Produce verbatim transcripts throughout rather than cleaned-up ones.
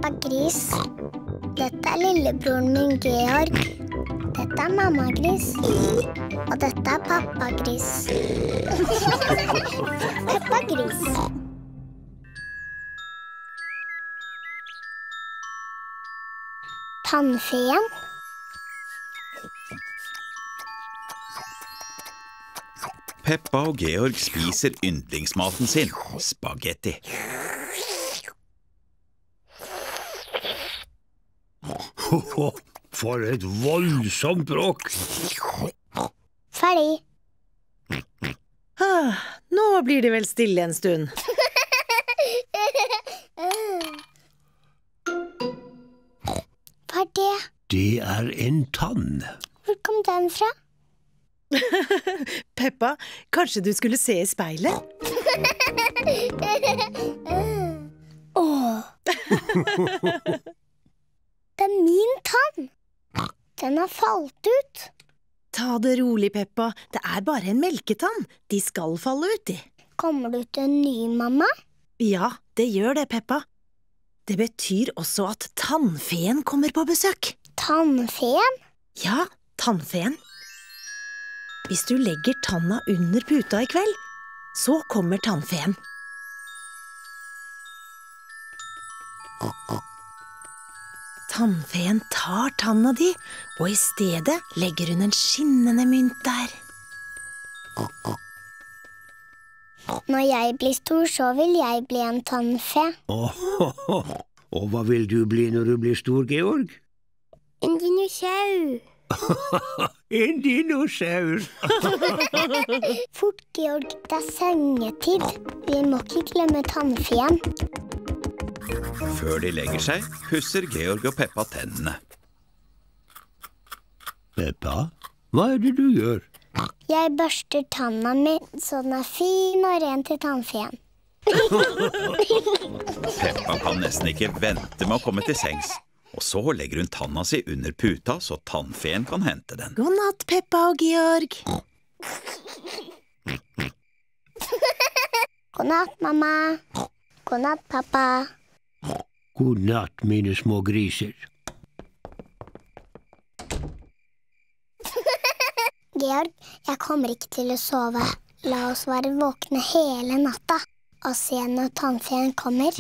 Peppa Gris. Dette er lillebroren min Georg. Dette er mamma Gris. Og dette er pappa Gris. Peppa Gris. Tannfeen. Peppa og Georg spiser yndlingsmaten sin, spagetti. For et voldsomt bråk! Ferdig. Ah, nå blir det vel stille en stund. Hva er det? Det er en tann. Hvor kom den fra? Peppa, kanskje du skulle se i speilet? Åh. Det er min tann. Den har falt ut. Ta det rolig, Peppa. Det er bare en melketann. De skal falle ut, de. Kommer du til en ny, mamma? Ja, det gjør det, Peppa. Det betyr også at tannfeen kommer på besøk. Tannfeen? Ja, tannfeen. Hvis du legger tanna under puta i kveld, så kommer tannfeen. Tannfeen tar tanna di, og i stedet legger hun en skinnende mynt der. Når jeg blir stor, så vil jeg bli en tannfe. Oh, og hva vil du bli når du blir stor, Georg? En dinosaur. En dinosaur. Fort, Georg, det er sengetid. Vi må ikke glemme tannfeen. Før de legger seg, pusser Georg og Peppa tennene. Peppa, hva er det du gjør? Jeg børster tanna mi, så den er fin og ren til tannfeen. Peppa kan nesten ikke vente med å komme til sengs. Og så legger hun tanna si under puta, så tannfeen kan hente den. God natt, Peppa og Georg. God natt, mamma. God natt, pappa. God natt, mine små griser. Georg, jeg kommer ikke til å sove. La oss være våkne hele natta og se når tannfeen kommer.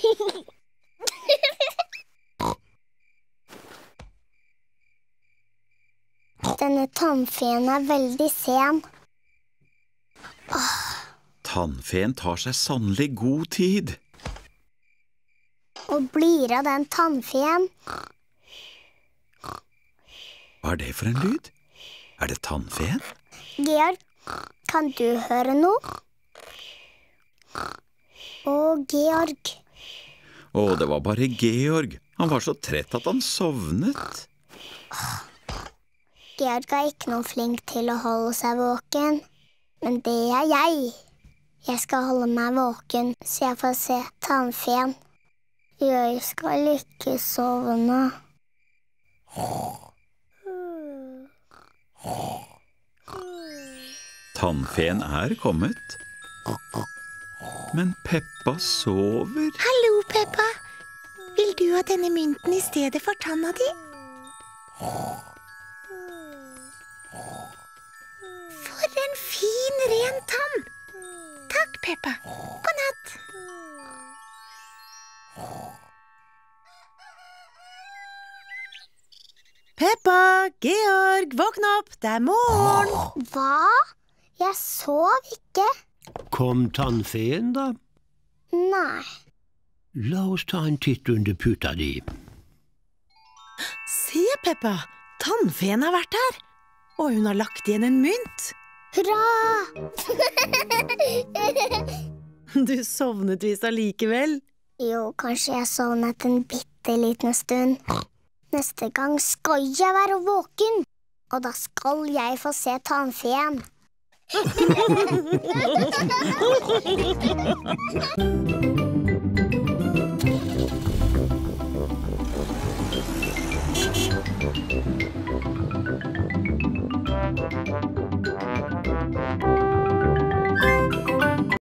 Denne tannfeen er veldig sen. Åh. Tannfeen tar seg sannelig god tid. Og blir av den tannfeen. Hva er det for en lyd? Er det tannfeen? Georg, kan du høre noe? Å, Georg. Å, det var bare Georg. Han var så trett at han sovnet. Georg er ikke noe flink til å holde seg våken. Men det er jeg. Jeg skal holde meg våken, så jeg får se tannfeen. Jeg skal ikke sovne. Tannfeen er kommet. Men Peppa sover. Hallo, Peppa. Vil du ha denne mynten i stedet for tanna di? For en fin, ren tann. Takk, Peppa. God natt. Peppa, Georg, våkn opp. Det er morgen. Hva? Jeg sov ikke. Kom tannfeen, da? Nei. La oss ta en titt under puta di. Se, Peppa. Tannfeen har vært her. Og hun har lagt igjen en mynt. Hurra! Du sovnet visst allikevel. Jo, kanskje jeg sovnet en bitte liten stund. Neste gang skal jeg være våken. Og da skal jeg få se tannfeen.